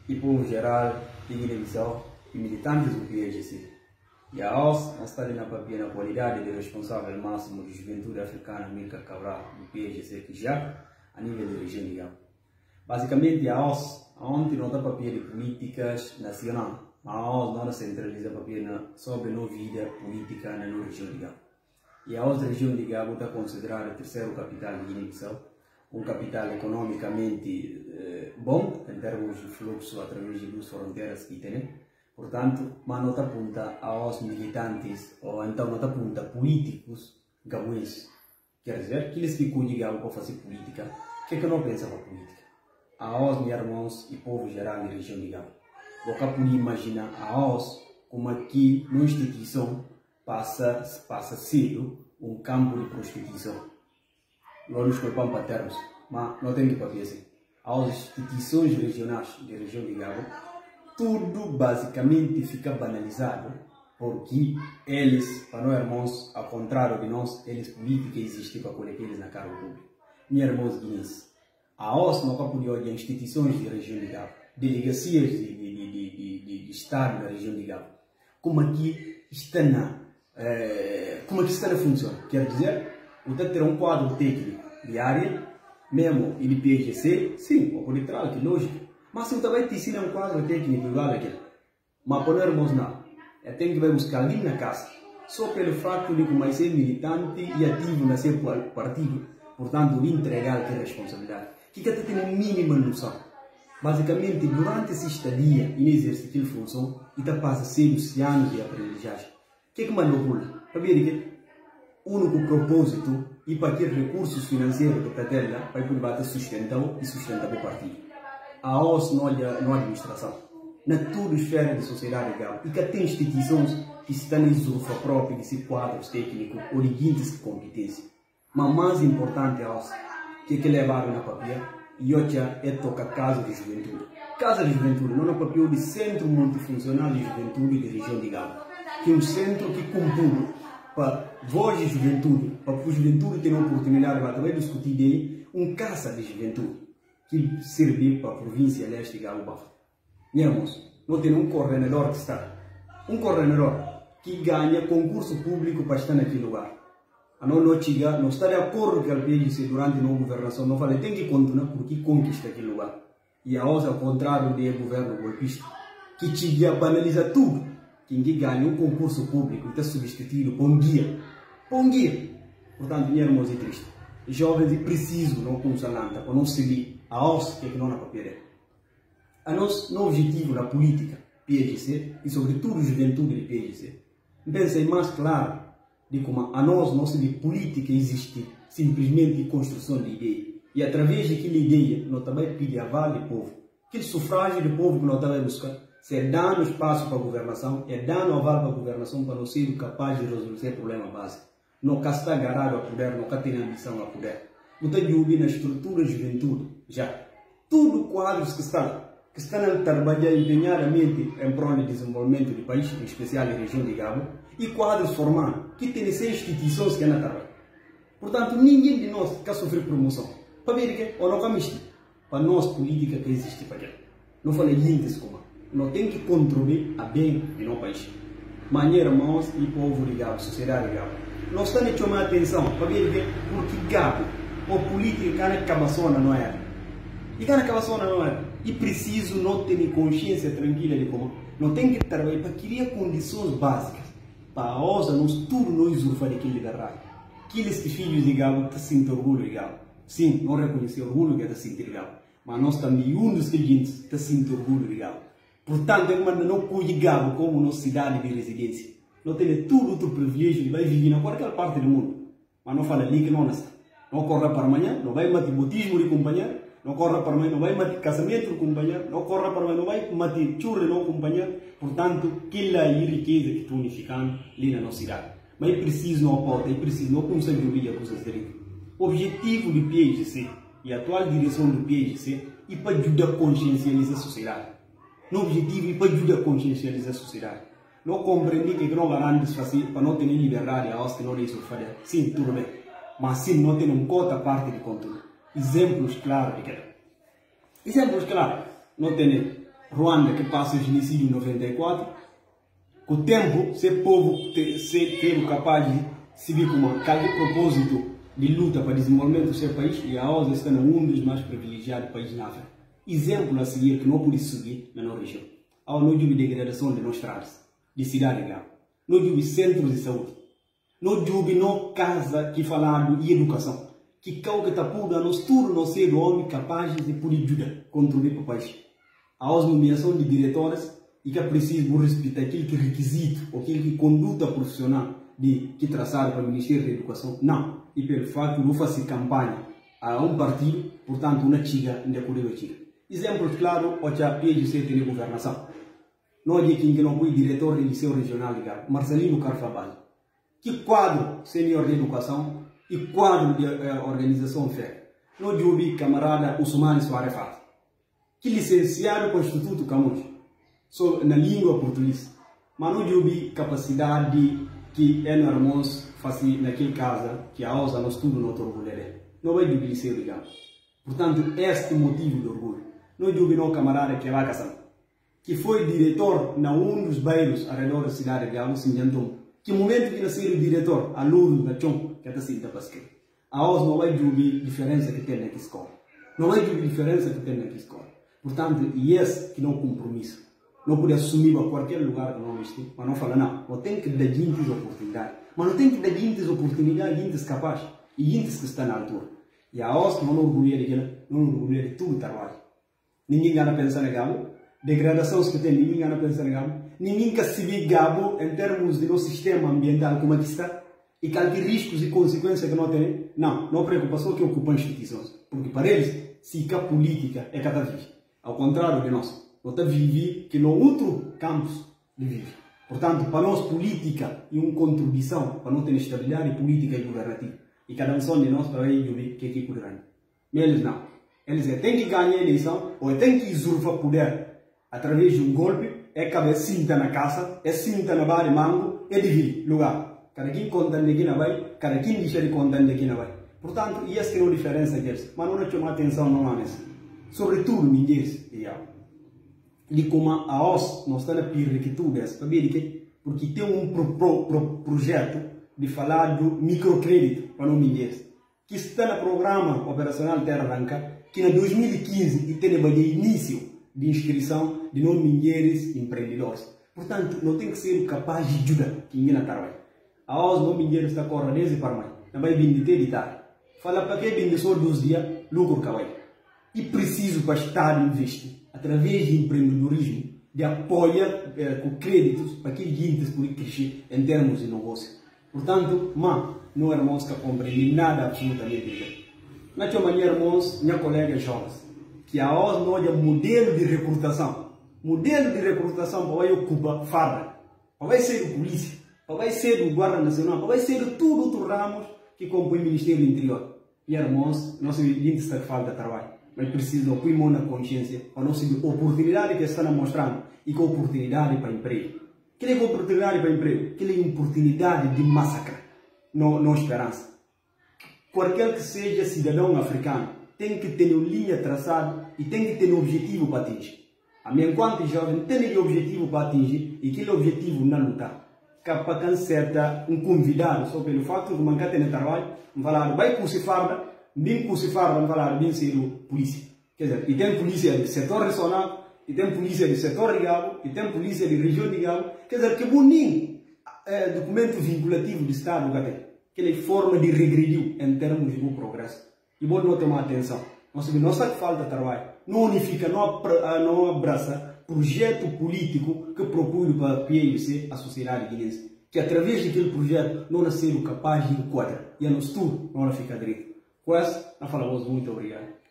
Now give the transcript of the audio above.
e povo geral, de Guiné-Bissau e militantes do PAGC. E a nós está na papel na qualidade de responsável máximo de juventude africana Amílcar Cabral do PAGC que já a nível de região de Gabo. Basicamente, a nós, onde não dá papel de políticas nacionais, a nós não centraliza papel sobre a vida política na região de Gabo. E a outra região de Gabo está considerada a terceira capital de Guiné-Bissau, capital economicamente bom, em termos de fluxo através de duas fronteiras que tem. Portanto, mas não aponta aos militantes, ou então não aponta a políticos gabuenses. Quer dizer, aqueles que cuidam de Gabo para fazer política, que não pensam para política? Aos meus irmãos e povo geral da região de Gabo. Você pode imaginar aos como aqui, na instituição, passa cedo campo de prostituição. Não nos culpamos para termos, mas não tem que fazer assim. As instituições regionais da região de Gabo, tudo basicamente fica banalizado, porque eles, para nós irmãos, ao contrário de nós, eles política existem para colocar eles na cargo público. Meus irmãos guineenses, a OS não pode de instituições da região de Gabo, delegacias de Estado da região de Gabo, como aqui está na função. Quer dizer, você ter um quadro técnico de área, mesmo ele PAGC, sim, ou por literal, que lógico. Mas se você vai te ensinar um quadro técnico igual aquele, mas para nós não, tem que vai buscar ali na casa, só pelo fato de como ser militante e ativo no seu partido, portanto, entregar aquela responsabilidade. Que até tem uma mínima noção. Basicamente, durante essa estadia e exerce aquela função, ele passa 6 anos de aprendizagem. O que mandou rolar? Para ver que o único propósito e para ter recursos financeiros para ter lá, para poder sustentar o partido. A OS não é administração. Na toda a esfera da sociedade legal. E que tem instituições que estão em usurpa própria de quadros técnicos ou de guindas de competência. Mas mais importante é a OS, que levaram na papel, e hoje é tocar Casa de Juventude. Casa de Juventude não é papel de Centro Multifuncional de Juventude da região de Gabo, que é um centro que compõe para voz de juventude, para a juventude ter uma oportunidade de também discutir de casa de juventude, que serve para a província leste de Gabo. Irmãos, não tem um coordenador que está, que ganha concurso público para estar naquele lugar. Não está de acordo com o PAGC durante a governação, não fala, tem que continuar porque conquista aquele lugar. E a outra, ao contrário do governo golpista, que te banaliza tudo. Quem ganha um concurso público está substituído por um guia. Portanto, minha irmã é triste. Jovens precisam não com salanta, para não seguir a OS que não na papel. A nosso objetivo na política PAGC e sobretudo a juventude de PAGC, pensem mais claro de como a nossa de política existe simplesmente construção de ideia. E através daquela ideia, nós também pedimos aval do povo. Aquele sufrágio do povo que nós também buscamos, se é dando espaço para a governação, é dando aval para a governação para não ser capaz de resolver o problema básico. Não está agarrado a poder, não tem ambição a poder. Não tem de ouvir na estrutura de juventude, já. Tudo quadros que estão a trabalhar empenhadamente em prol do desenvolvimento do país, em especial na região de Gabo, e quadros formados, que têm 6 instituições que não trabalham. Portanto, ninguém de nós quer sofrer promoção. Para ver que, ou não camiste, para nós política que existe para aquilo. Não falei índice como. Não tem que contribuir a bem do nosso país. Mas, irmãos e povo de Gabo, sociedade de Gabo, nós estamos a chamar a atenção para ver que, porque Gabo, ou política, que na cabaçona não é. E que na cabaçona não é. E preciso não ter consciência tranquila de como. Não tem que trabalhar para criar condições básicas para a OSA, nós tudo não usurpa daquele da raia. Aqueles que filhos de Gabo que sentem orgulho de Gabo. Sim, não reconhecer orgulho que está sentindo de Gabo. Mas nós também, um dos clientes, está sentindo orgulho de Gabo. Portanto, é como não cuide Gabo como nossa cidade de residência. Não tem tudo outro privilégio de vai viver na qualquer parte do mundo. Mas não fala ali que não está. Não corra para amanhã, não vai matar botismo de companheiro, não corra para amanhã, não vai matar casamento de companheiro, não corra para amanhã, não vai matar churra de não companheiro. Portanto, aquela é a riqueza que está unificando ali na nossa cidade. Mas é preciso não aporta, é preciso não conseguir ouvir as coisas direito. O objetivo do PAGC e a atual direção do PAGC é para ajudar a consciencializar a sociedade. O objetivo é para ajudar a consciencializar a sociedade. Não compreender que não garante fazer para não ter liberdade a que não deixa fazer. Sim, tudo bem. Mas sim, não tem um cota parte de conteúdo. Exemplos claros de que. Exemplos claros. Não tem Ruanda, que passa o genocídio em 94, com o tempo, se o povo ser capaz de se ver como qualquer propósito de luta para o desenvolvimento do seu país, e a OSA está um dos mais privilegiados países na África. Exemplo a seguir que não pode seguir na nossa região. Há uma degradação de nossas estradas, de cidade grave. Não houve centros de saúde. Não houve casa que falado e educação. Que causa está pura, nós tudo não ser homem capaz de poder ajudar a controlar o país. Há a nomeação de diretores e que é preciso respeitar aquele que requisito, aquele que conduta profissional que traçado para o Ministério da Educação. Não. E pelo fato de não fazer campanha a um partido, portanto, uma chiga ainda correu chiga. Exemplo claro, o que a PGC tem governação. Nós aqui que não foi diretor do Liceu Regional de Gabo, Marcelino Carfabal. Que quadro senior de educação e quadro de organização FEC. Nós ouvi camarada Usmane Soares Fati, que licenciado para o Instituto Camões, na língua portuguesa. Mas não ouvi capacidade que é normal fazer naquele caso que a OSA não estuda no outro orgulho dele. Não vai do Liceu de Gabo. Portanto, este motivo de orgulho. Não ouvi um camarada que é lá que foi diretor na um dos bairros ao redor da cidade de Gabo, Sinjandom. Que momento que nasceu o diretor, aluno da Chom, que está sendo pasquê. A OS não vai ouvir diferença que tem naquela escola. Não vai ouvir diferença que tem naquela escola. Portanto, e esse que não é um compromisso. Não pode assumir a qualquer lugar que não existe, mas não fala não. Não tem que dar gente oportunidade. Mas não tem que dar gente oportunidade, gente capaz e gente que está na altura. E a OS não orgulha de tudo o trabalho. Ninguém gana pensar na Gabo. Degradações que tem, ninguém gana pensar na Gabo. Ninguém quer se ver Gabo em termos do nosso sistema ambiental como aqui está. E qualquer riscos e consequências que não tem. Não preocupação que ocupam instituições. Porque para eles, se a política é cada vez. Ao contrário de nós. Nós vivemos que no outro campus de viver. Portanto, para nós, política e uma contribuição para nós ter estabilidade política e governativa. E cada um de nós para ver que é que poderá. Mas eles não. Eles têm que ganhar a eleição ou têm que usurpar poder através de um golpe. É cabe cinta na casa, é cinta na barra de mango, é dividir lugar. Cada quem conta de quem vai, cada quem deixa de contar de quem vai. Portanto, e essa é a diferença deles. Mas não chama atenção não há nessa. Sobretudo, ninguém de como a OS não está na pira que tudo é, porque tem um projeto de falar do microcrédito para não mulheres, que está no programa operacional Terra Branca, que em 2015 e tem início de inscrição de não mulheres empreendedores. Portanto, não tem que ser capaz de ajudar quem ninguém trabalha. A OS não mulheres está correndo desde para mãe, não vai vir de tarde. Fala para que vem só 2 dias, lucro cawai. E preciso para estar investir através de empreendedorismo, de apoiar com créditos para que gente possa crescer em termos de negócio. Portanto, não irmãos que compreendem nada absolutamente. Na tua maneira, irmãos, minha colega Jonas, que a OS não é modelo de recrutação. Modelo de recrutação para ocupar farda, para ser do polícia, para ser do guarda nacional, para ser de tudo outro ramos que compõe o Ministério do Interior. E irmãos, nós gente está falta de trabalho. Mas precisa pôr mão na consciência para não ser oportunidade que está mostrando e com oportunidade para emprego. Que é oportunidade para emprego? Que é oportunidade de massacre, não esperança. Qualquer que seja cidadão africano tem que ter uma linha traçada e tem que ter um objetivo para atingir. A minha enquanto jovem tem um objetivo para atingir e aquele objetivo não lutar. Para quem certa um convidado só pelo fato de mancar ter trabalho, falar vai curso farda, bem curso farda, falar bem ser polícia. Quer dizer, e tem polícia do setor regional, e tem polícia do setor de Gabo, e tem polícia da região de Gabo. Quer dizer, que bonito documento vinculativo do Estado que é forma de regredir em termos de bom progresso. E bom não tomar atenção. Nós sabemos que falta de trabalho. Não unifica, não abraça projeto político que propõe para a PIC, a sociedade guinense. Que através daquele projeto não nasceram capaz de enquadrar. E a nós tudo não fica direito. Com essa, nós falamos muito obrigado.